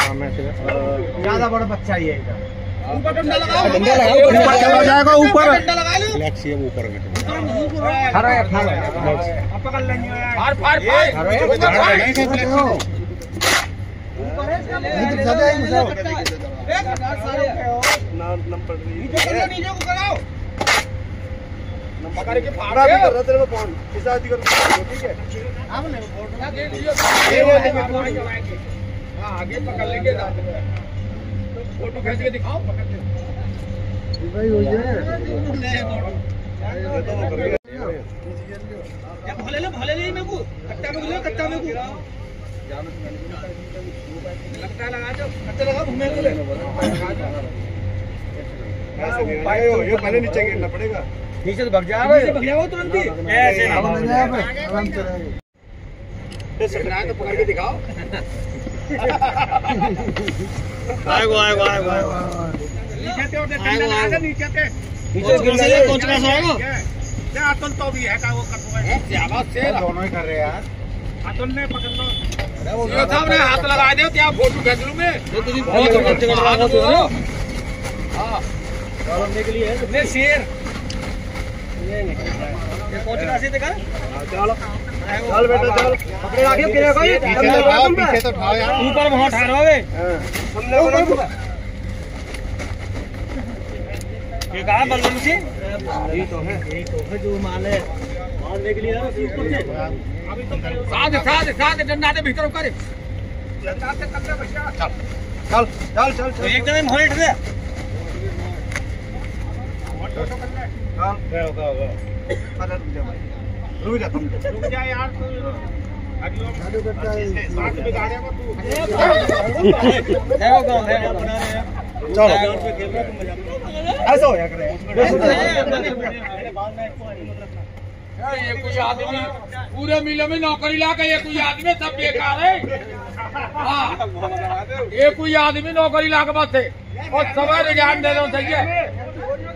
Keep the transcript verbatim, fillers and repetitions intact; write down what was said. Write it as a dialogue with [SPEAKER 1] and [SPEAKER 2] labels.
[SPEAKER 1] ज्यादा बड़ा बच्चा ही है इधर।
[SPEAKER 2] ऊपर डंडा लगाओ,
[SPEAKER 1] डंडा लगाओ, ऊपर चला जाएगा ऊपर।
[SPEAKER 2] डंडा लगा लो,
[SPEAKER 1] मैक्सिमम ऊपर खड़ा है, खड़ा है, अब पकड़ लेंगे यार।
[SPEAKER 2] फाड़ फाड़ फाड़ नीचे को कराओ, पकड़ के फाड़ के तेरे को फोन किसा दी कर, ठीक है आप ले फोटो दे लीजिए। हां आगे पकड़ लेंगे, फोटो खींच के दिखाओ, पकड़ के भाई हो जाए। क्या भले ले भले ले मेरे को कट्टा में ले, कट्टा में को लगता लगा दो, कट्टा लगा घूमे को ले पाए हो। ये पहले नीचे गिरना पड़ेगा, नीचे से भाग जाएगा, नीचे भाग जाओ तुरंत ही, ऐसे ना आराम से रहेगा। ये सकना है तो पकड़ के दिखाओ। आएगो आएगो आएगो नीचे ते और डंडा लगा के नीचे ते नीचे गिर जाए, कौन सा आएगा क्या अतुल तो भी है का वो कर है क्या बात से दोनों ही कर रहे हैं यार। अतुल ने पकड़ लो, ये साहब ने हाथ लगा दे क्या फोटो खींच लूं मैं, ये तुझे बहुत जगह लगा दो। हां चलो निकली है ने शेर, ये निकल रहा है, ये कौन सा से देखा। चलो चल बेटा चल, पकड़े आगे गिरे कोई पीछे तो उठाओ यार, ऊपर वहां ठहरोगे हमने ये कहा बल्लू से, यही तो है, यही तो है जो माल है मारने के लिए ना ऊपर से। अभी तो साथ साथ साथ डंडा दे भीतर करे, डंडा से कब्जा बचा। चल चल चल चल चल एक जगह मोहट दे, ऑटो कर ले। हां गया होगा होगा, अरे रुक जा भाई, रुक जा तुम, रुक जा यार तू, गाड़ी करता है साथ में गाड़ियां को तू है वो गांव है बना रहे हैं। चलो ऐसा हो करे यार, ये कोई आदमी पूरे मिले में नौकरी ला के, ये कोई आदमी सब बेकार है। हाँ ये कोई आदमी नौकरी ला के बस है और सवार ज्ञान दे दो, सही है।